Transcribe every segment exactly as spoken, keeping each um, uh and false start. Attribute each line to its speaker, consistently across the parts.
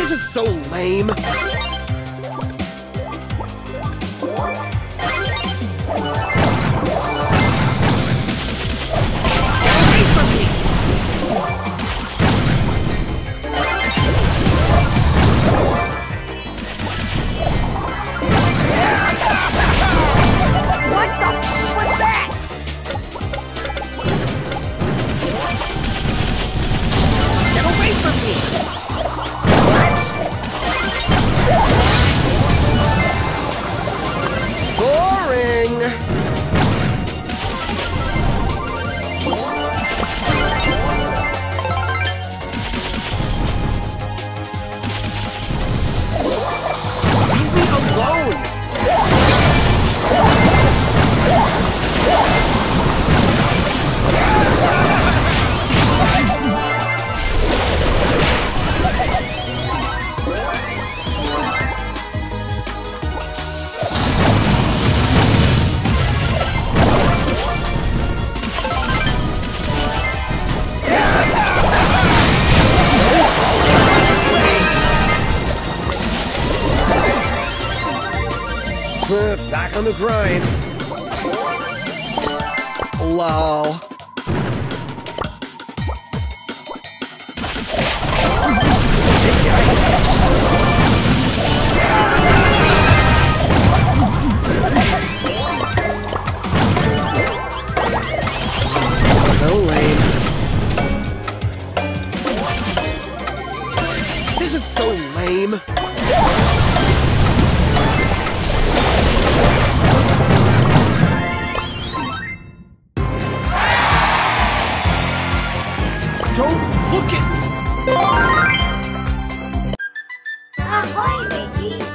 Speaker 1: This is so lame. Back on the grind. Lol. So lame. This is so lame. Don't look at me!
Speaker 2: Ahoy, mateys!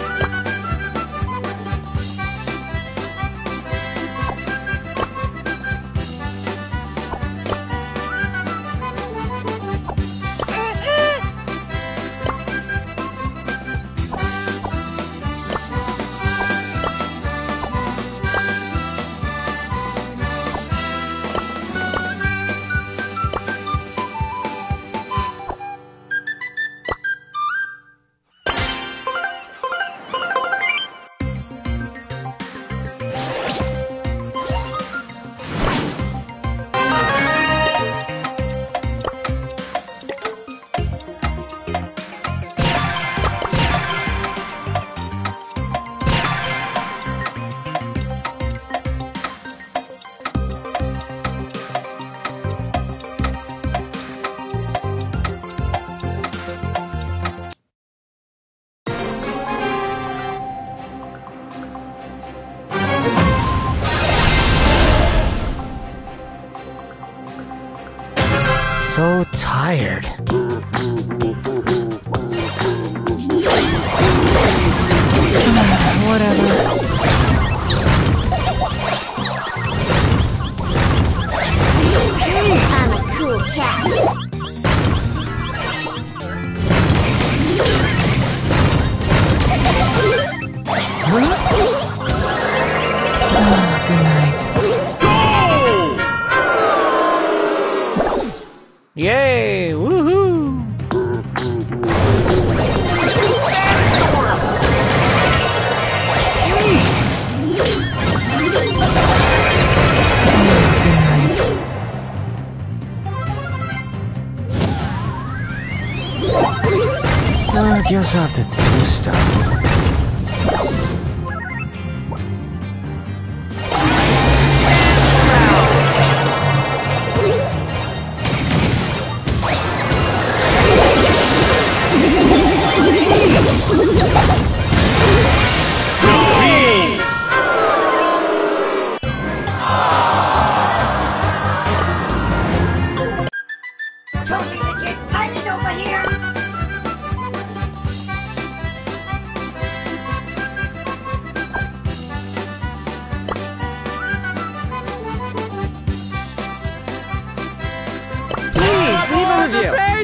Speaker 3: So tired. Whatever.
Speaker 2: I'm a cool cat.
Speaker 3: Huh? Oh, good night. Yay! Woohoo!
Speaker 2: Sandstorm!
Speaker 3: I guess I have to do stuff.
Speaker 2: Totally legit pirate over here!
Speaker 1: Please leave a review.